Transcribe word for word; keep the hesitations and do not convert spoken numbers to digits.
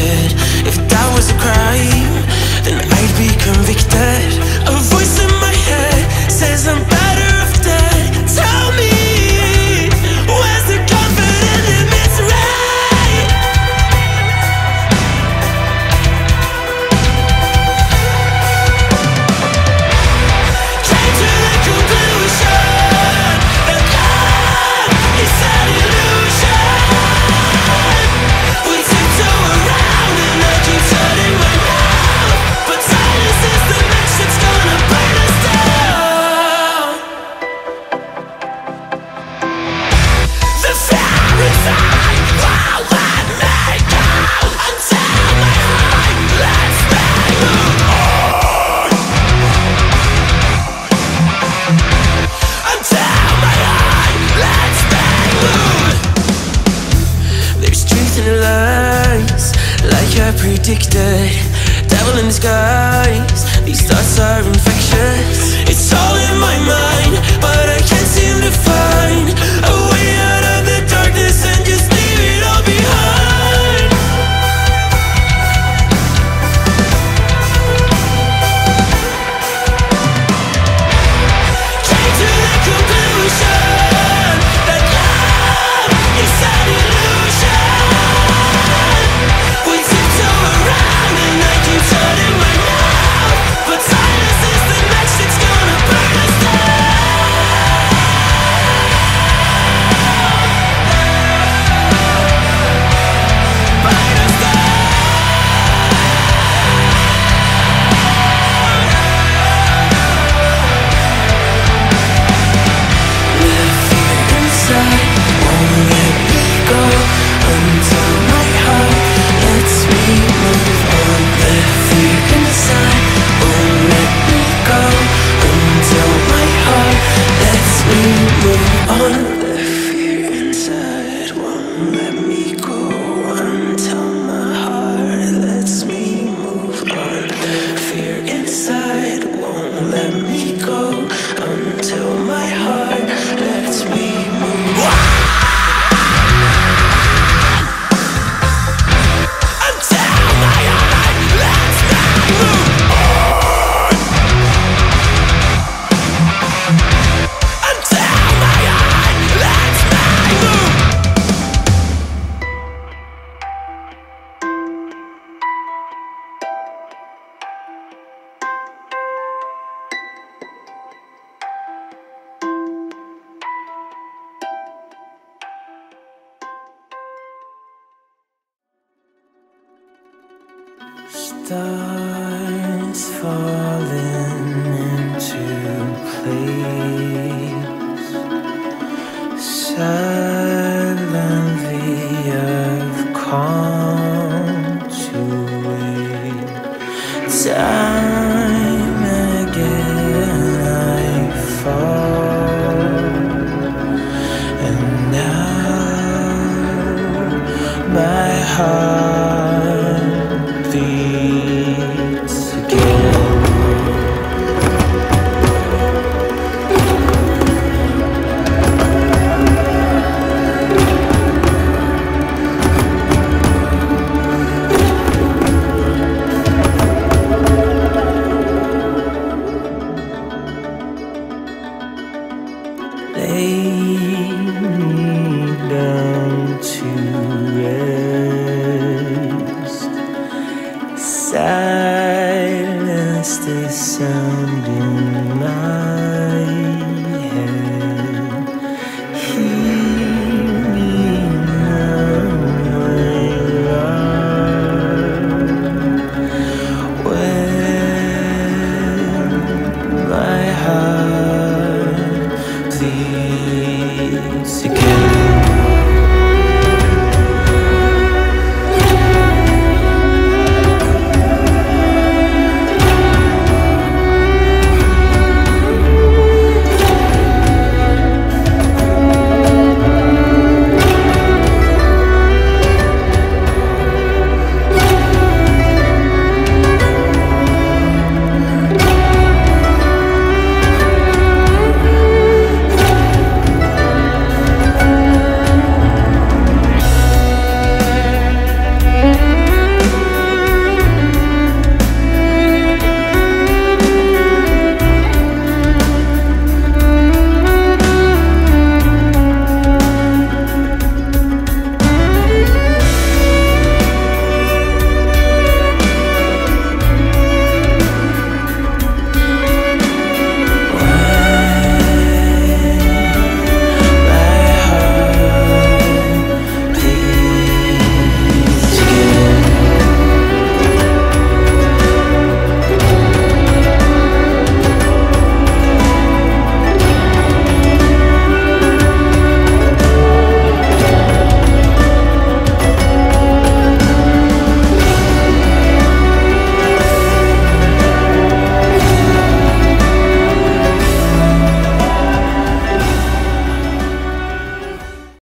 addicted. If that was a crime, then I'd be convicted. A voice in my head says I'm better off dead. Tell me, where's the comfort in the misery? Came to the conclusion that love is an illusion. We tiptoe around and I keep turning my mouth, but silence is the match that's gonna burn us down. The fear inside won't let me go until my heart lets me move on. Until my heart lets me move. There's truth in the lies, like I predicted. Devil in disguise, these thoughts are infectious. It's all in my mind, but I can't seem to find a way out of the darkness and just leave it all behind. Came to the conclusion that love is an illusion. We tiptoe around and I keep turning my mouth, but silence is the match that's gonna burn us down. Burn us down. The fear inside won't let me go until my heart lets me move on. The fear inside won't let me go until my heart lets me move on. The fear inside won't let me go until my heart lets me move on. The fear inside won't let me go until my heart lets me move on. Until my heart lets me move on. Until my heart lets me move. Stars falling into place. Silently I've come to wait. Time again I fall, and now my heart beats again. Lay me down to rest. Sad